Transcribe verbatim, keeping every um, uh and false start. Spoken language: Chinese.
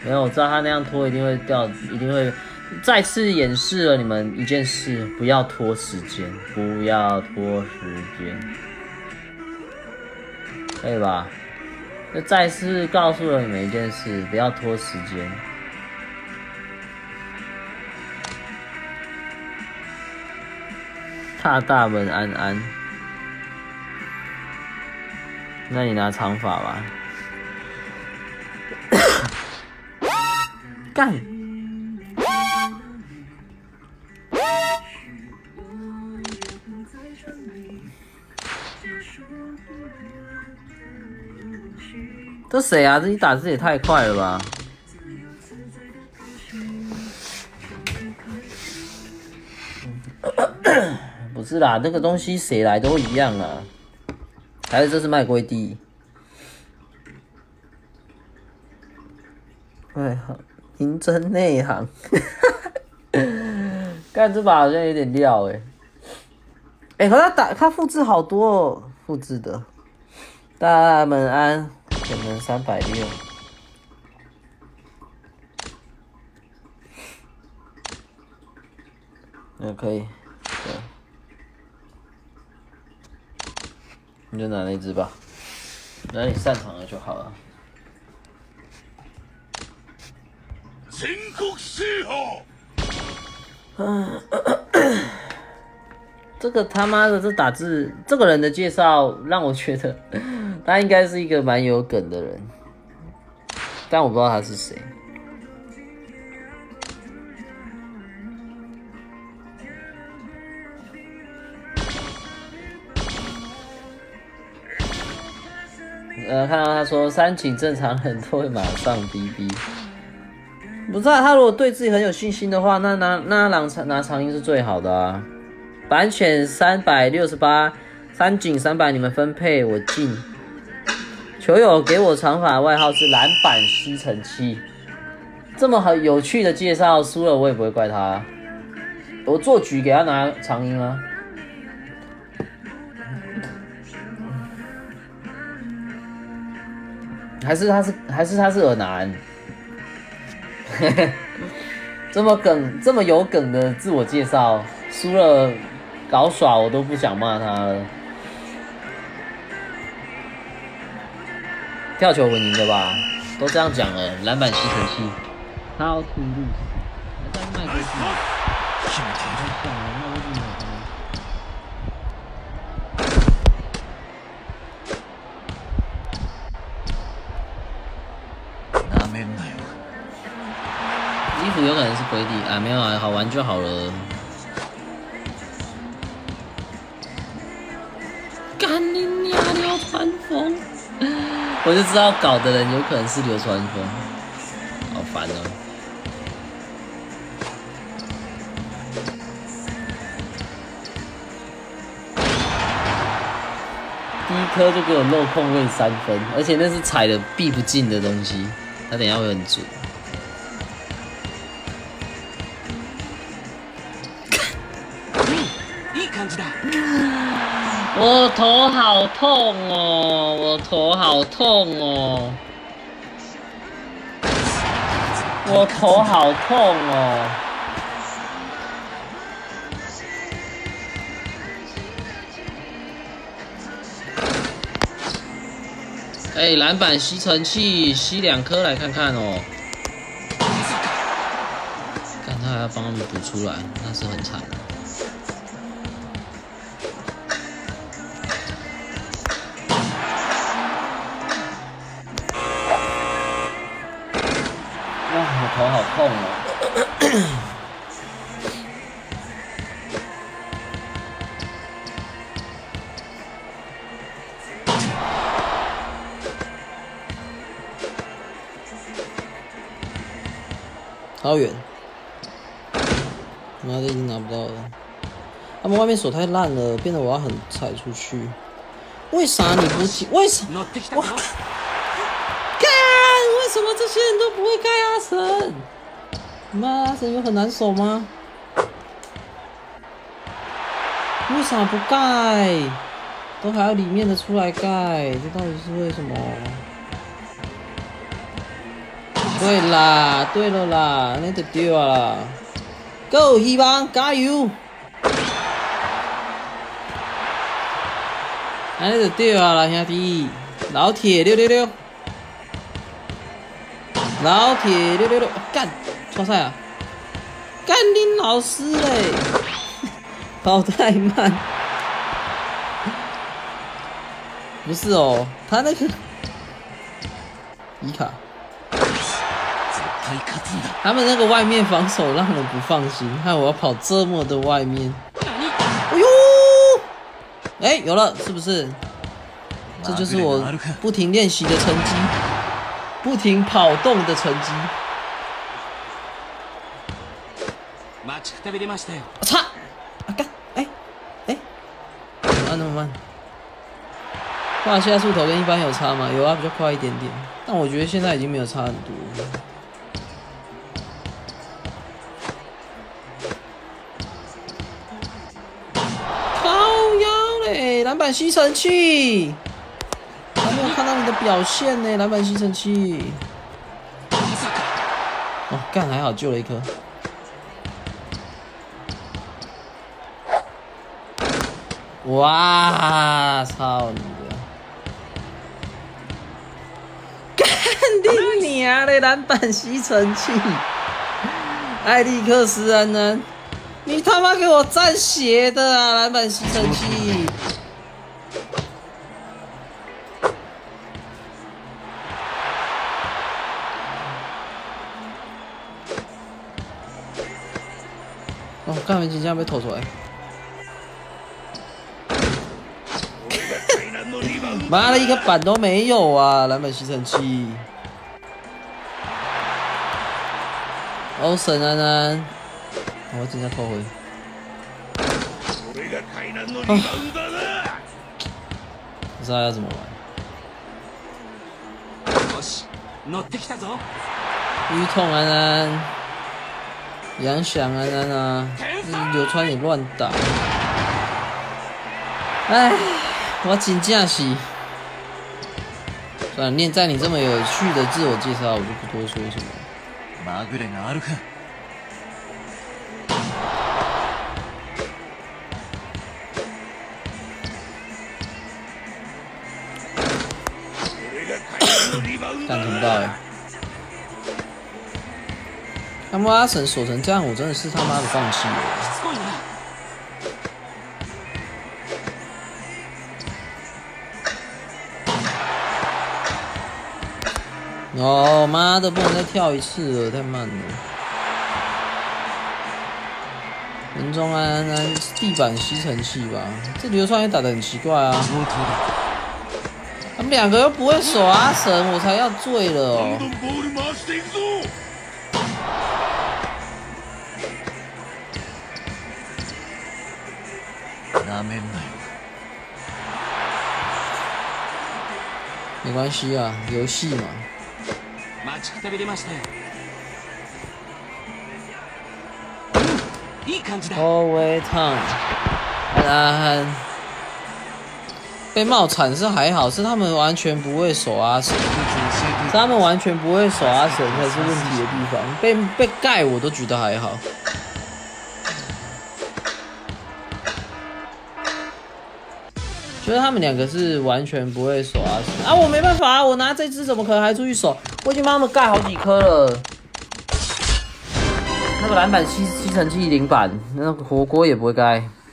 没有，我知道他那样拖一定会掉，一定会再次演示了你们一件事：不要拖时间，不要拖时间，可以吧？就再次告诉了你们一件事：不要拖时间。踏大门安安，那你拿长发吧。干！这谁啊？这一打字也太快了吧！不是啦，那个东西谁来都一样啊。还是这是麦龟地？哎，银针内行。干这把好像有点料哎、欸。哎、欸，可他打他复制好多哦，复制的。大门安，可能三百六。那可以，对。你就拿那只吧，拿你擅长的就好了。嗯，这个他妈的这打字，这个人的介绍让我觉得他应该是一个蛮有梗的人，但我不知道他是谁。呃，看到他说三井正常人都会马上逼逼，不是啊，他如果对自己很有信心的话，那拿那拿拿长音是最好的啊。版权三百六十八，三井三百，你们分配我进。球友给我长发外号是篮板吸尘器，这么好有趣的介绍，输了我也不会怪他。我做局给他拿长音啊。还是他是还是他是耳男，这么梗这么有梗的自我介绍，输了搞耍我都不想骂他了。跳球稳赢的吧，都这样讲了，篮板吸尘器，他要吐露死，还在卖过去，太像了，那为什么？衣服有可能是龟地啊，没有啊，好玩就好了。干你娘！流川枫，我就知道搞的人有可能是流川枫，好烦哦。第一颗就给我漏空位三分，而且那是踩的避不进的东西，他等一下会很准。我头好痛哦，我头好痛哦，我头好痛哦。哎、欸，篮板吸尘器吸两颗来看看哦。看他还要帮他们补出来，那是很惨的。头好痛哦！好远，妈的，已经拿不到了。他们外面手太烂了，变得我要很踩出去。为啥你不进？为什么？我干！为什么这些人都不会盖阿神？妈，阿神有很难守吗？为啥不盖？都还要里面的出来盖，这到底是为什么？ 对啦，对了啦，那就对啊啦。Go， 希望加油！那就对啊啦，兄弟，老铁六六六，老铁六六六，干，错赛啊！干你老师嘞，跑太慢。不是哦，他那个伊卡。他们那个外面防守让人不放心，害我要跑这么的外面。哎呦，哎、欸，有了，是不是？这就是我不停练习的成绩，不停跑动的成绩。我操！啊干！哎哎，慢那么慢。画下速头跟一般有差吗？有啊，比较快一点点。但我觉得现在已经没有差很多了。篮板吸尘器，还没有看到你的表现呢，篮板吸尘器。哦，干还好救了一颗。哇，操你的！干你娘的篮板吸尘器！艾利克斯安南，你他妈给我站斜的啊！篮板吸尘器。哦，干没几下被投出来，妈的，一个板都没有啊！篮板吸尘器，欧神安安，我真的后悔。不知道要怎么玩。淤痛安安。杨翔啊，那那流川也乱打，哎，我真正是，算了，念在你这么有趣的自我介绍，我就不多说什么。まぐれがあるか。干什么到哎？他妈阿神锁成这样，我真的是他妈的放弃了。哦妈的，不能再跳一次了，太慢了。人中安安安地板吸尘器吧，这流川也打得很奇怪啊。他们两个又不会守阿神，我才要醉了哦。没关系啊，游戏嘛。后卫烫，安安被帽铲是还好，是他们完全不会守阿神，是他们完全不会守阿神才是问题的地方。被被盖我都觉得还好。觉得他们两个是完全不会守阿神啊！我没办法啊，我拿这只怎么可能还出去守？我已经帮他们盖好几颗了。那个篮板吸吸尘器零板，那个火锅也不会盖。